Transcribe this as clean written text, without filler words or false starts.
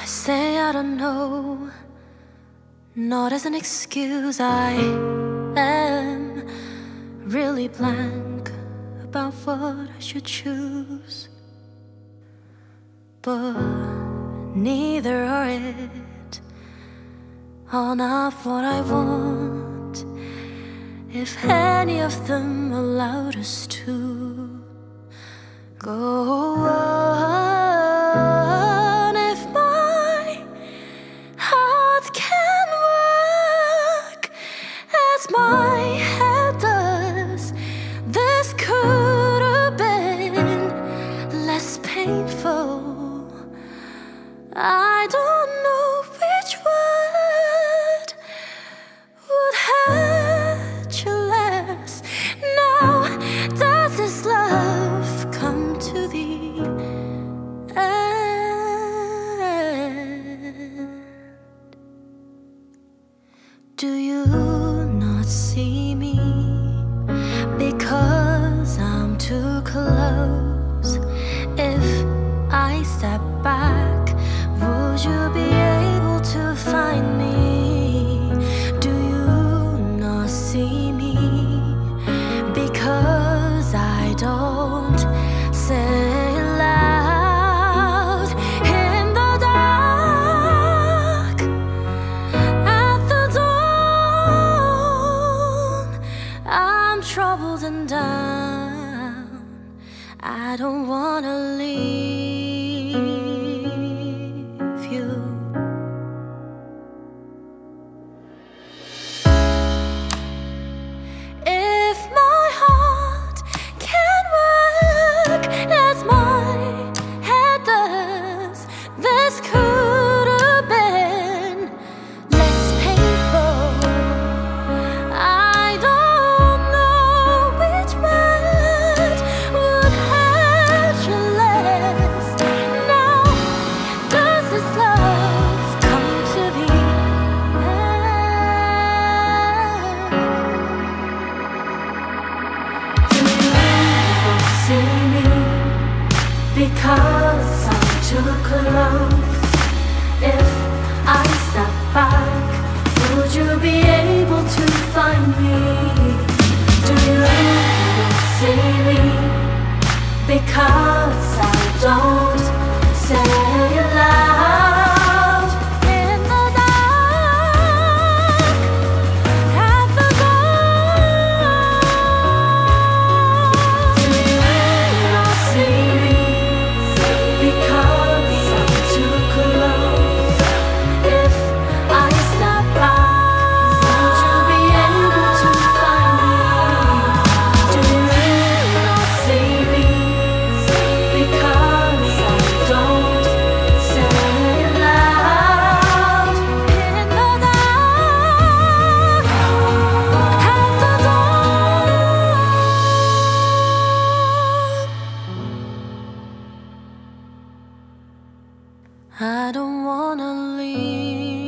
I say I don't know, not as an excuse. I am really blank about what I should choose, but neither are it all not what I want. If any of them allowed us to go on, if my heart can work as my head does, this could have been less painful. I don't know which word would hurt you less. Now, does this love come to the end? Do you not see me because I'm too close? If I step back, would you be able to find me? Do you not see me because I don't say it loud in the dark? At the dawn, I'm troubled and down. I don't wanna leave you. If my heart can work as my head does, this could have been less painful. I don't know which word would hurt you less. Now, does this love come to the end? Do you see me because I'm too close? If I step back, would you be able to find me? Do you see me because I don't say it loud in the dark? At the dawn, do you not see me because I'm too close? If I step back, would you be able to find me? Do you not see me because I don't say it loud in the dark? At the dawn, I don't wanna leave